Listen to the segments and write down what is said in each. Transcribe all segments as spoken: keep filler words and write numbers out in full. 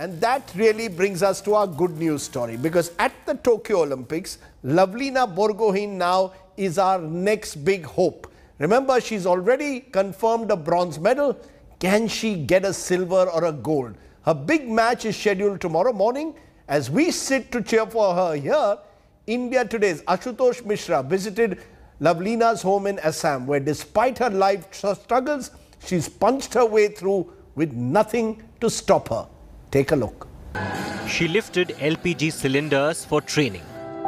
And that really brings us to our good news story, because at the Tokyo Olympics, Lavlina Borgohain now is our next big hope. Remember, she's already confirmed a bronze medal. Can she get a silver or a gold? Her big match is scheduled tomorrow morning. As we sit to cheer for her here, India Today's Ashutosh Mishra visited Lavlina's home in Assam, where despite her life struggles, she's punched her way through with nothing to stop her. Take a look. She lifted L P G cylinders for training.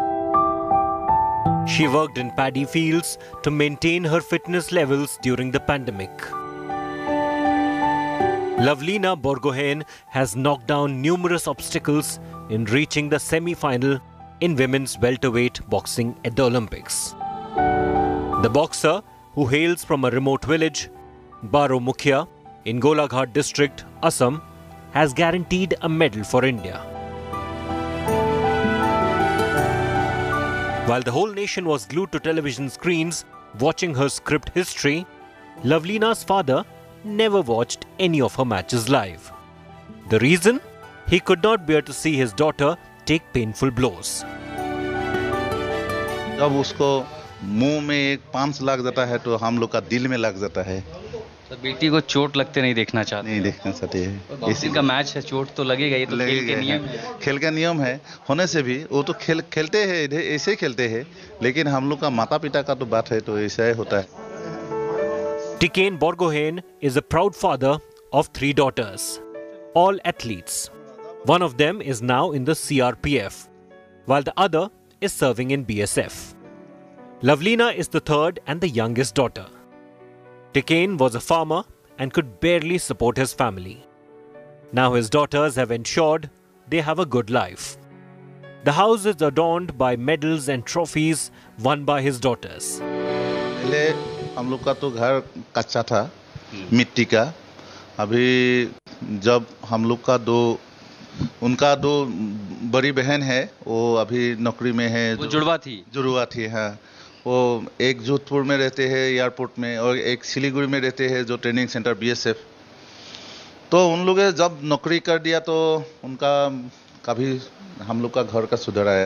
She worked in paddy fields to maintain her fitness levels during the pandemic. Lavlina Borgohain has knocked down numerous obstacles in reaching the semi-final in women's welterweight boxing at the Olympics. The boxer, who hails from a remote village, Baro Mukhia, in Golaghat district, Assam, has guaranteed a medal for India. While the whole nation was glued to television screens watching her script history, Lavlina's father never watched any of her matches live. The reason? He could not bear to see his daughter take painful blows. जब उसको मुंह में एक पांच लग जाता है तो हम लोग का दिल में लग जाता है। तो बेटी को चोट लगते नहीं देखना चाहते नहीं देखना चाहते हैं। इसी का मैच है, चोट तो लगेगा, ये तो खेल के नियम है। खेल का नियम है होने से भी वो तो खेल खेलते हैं, ऐसे ही खेलते हैं, लेकिन हम लोग का माता पिता का तो बात है तो ऐसा ही होता है। Tikain Borgohain is a proud father of three daughters, all athletes. One of them is now in the C R P F, while the other is serving in B S F. Lavlina is the third and the youngest daughter. Tikain was a farmer and could barely support his family. Now his daughters have ensured they have a good life. The house is adorned by medals and trophies won by his daughters. पहले हम लोग का तो घर कच्चा था, मिट्टी का। अभी जब हम लोग का दो उनका दो बड़ी बहन है, वो अभी नौकरी में है। वो जुड़वा थी जुड़वा थी हाँ। वो एक जोधपुर में रहते हैं एयरपोर्ट में, और एक सिलीगुड़ी में रहते हैं जो training centre B S F. तो उन लोग जब नौकरी कर दिया तो उनका कभी हम लोग का घर का सुधर आया।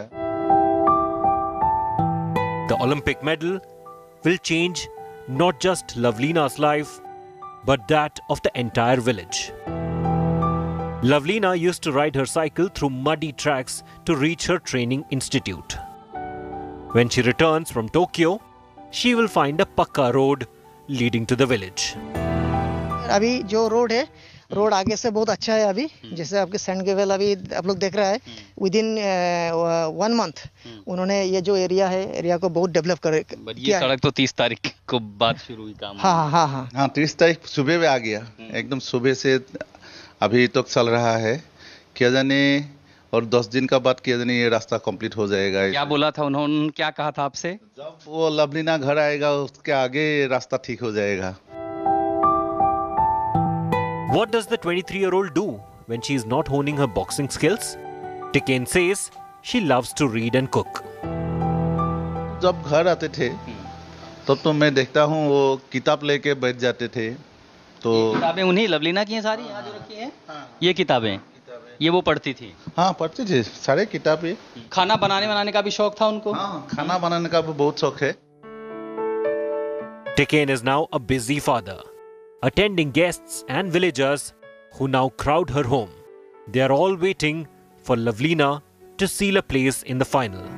The Olympic medal will change not just Lavlina's life, but that of the entire village. Lavlina used to ride her cycle through muddy tracks to reach her training institute. When she returns from Tokyo, she will find a pakka road leading to the village. अभी जो road है, road आगे से बहुत अच्छा है। अभी जैसे आपके सेंट गेवेल अभी आप लोग देख रहा है, विद इन वन मंथ उन्होंने ये जो एरिया है, एरिया को बहुत डेवलप कर किया। सड़क तो तीस तारीख को बाद शुरू हुई काम। हाँ हाँ हाँ हाँ तीस तारीख सुबह में आ गया, एकदम सुबह से अभी तक चल रहा है। क्या जाने और दस दिन का बाद क्या जाने ये रास्ता कंप्लीट हो जाएगा। क्या बोला था उन्होंने, क्या कहा था आपसे? जब वो लवलीना घर आएगा उसके आगे रास्ता ठीक हो जाएगा। What does the twenty-three-year-old do when she is not honing her boxing skills? Tikain says she loves to read and cook. जब घर आते थे तब तो मैं देखता हूँ वो किताब लेके बैठ जाते थे। तो किताबें उन्हीं लवलीना की हैं सारी, यहाँ जो रखी हैं। ये किताबें ये वो पढ़ती थी? हाँ पढ़ती थी, सारे किताबें। खाना बनाने बनाने का भी शौक था उनको? हाँ खाना बनाने का भी बहुत शौक है। Tikain is now a busy father, attending guests and villagers who now crowd her home. They are all waiting for Lavlina to seal a place in the final.